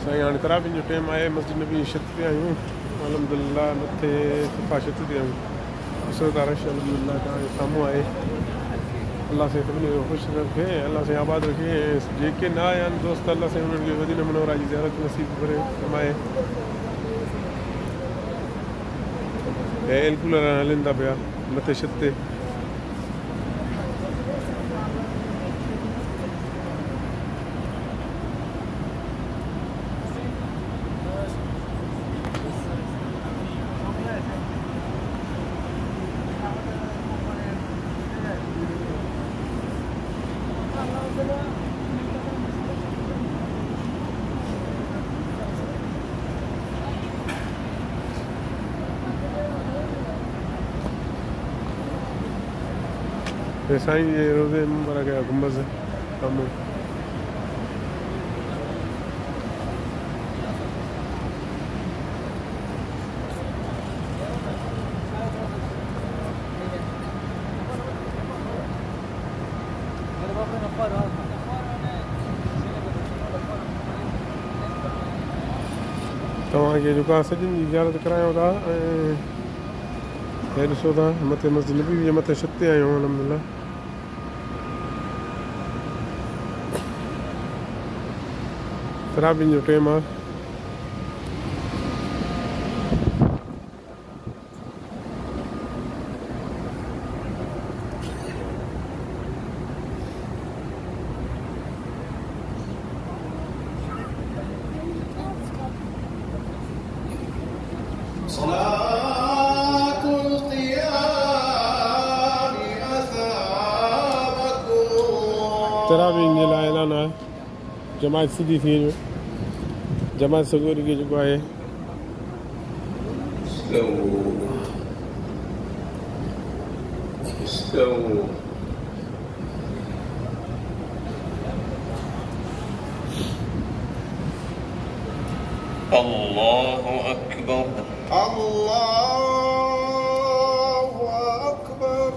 साईं हाणे तराबीन जो टाइम आहे मस्जिद नबी छत ते आहियूं अल्हम्दुलिल्लाह मथे सफ़ा छत ते आहियूं असरदार अल्हम्दुलिल्लाह तव्हांजे साम्हूं आहे अल्लाह से सभिनी खे ख़ुशि रखे अल्लाह से आबाद रखे ऐं जेके न आया आहिनि दोस्त अल्लाह से उन्हनि खे मदीना मुनव्वरा जी ज़ियारत नसीब करे फरमाए ऐं एयर कूलर हलनि था पिया मथे छत ते साईं जे रोज़े मुबारक जा गुंबज़ साम्हूं तव्हांखे जेका सॼिनि जी इजाज़त करायूं था ऐं हे ॾिसो था मथे मस्जिद नबी जे मथे छत ते आहियूं अल्हम्दुलिल्लाह तराबीन जो टाइम आहे तराबीन जे लाइ ऐलान आहे जमात सिधी थी वञो जमात सगोरी खे जेको आहे अल्लाहु अकबर अल्लाहु अकबर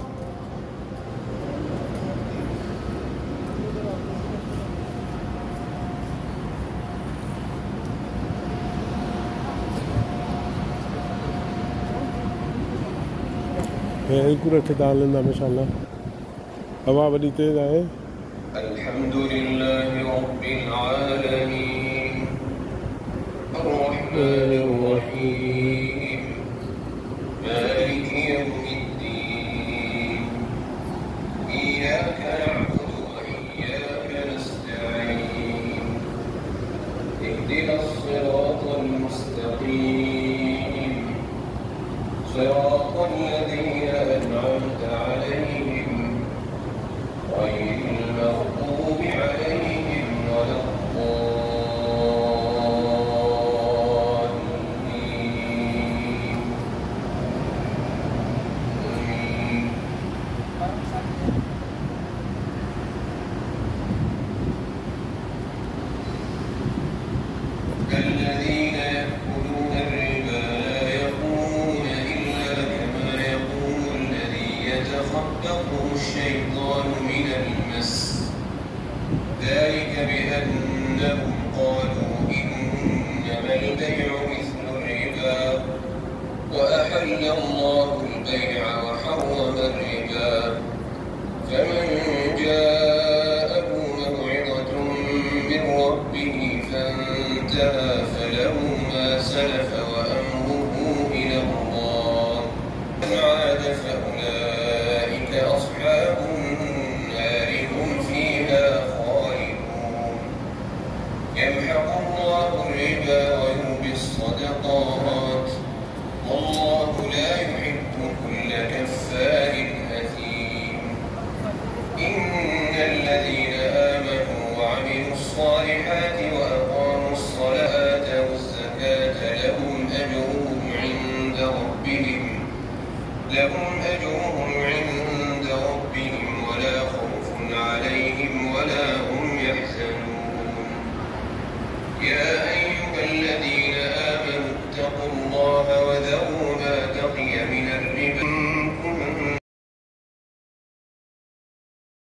हिकु था हलंदा माशाअल्लाह हवा वॾी तेज़ आहे अल्हम्दुलिल्लाहि रब्बिल आलमीन अर्रहमानिर रहीम मालिकि यौमिद्दीन इय्याका नअबुदु व इय्याका नस्तa'ीन इहदिनास सिरातल मुस्तक़ीम सिरातल लज़ीना أنعمت عليهم غير المغضوب عليهم ولا الضالين الذين يأكلون الربا لا يقومون إلا كما يقوم الذي يتخبطه الشيطان من المس ذلك بأنهم قالوا إنما البيع مثل الربا وأحل الله البيع وحرم الربا فمن جاءه موعظة من ربه فانتهى فله ما سلف وأمره إلى الله من عاد فأولئك أصحاب النار هم فيها خالدون يمحق الله الربا ويربي الصدقات والله لا يحب كل كفار أثيم إن الذين آمنوا وعملوا الصالحات وأقاموا الصلاة والزكاة لهم أجرهم عند ربهم ولا خوف عليهم ولا هم يحزنون يا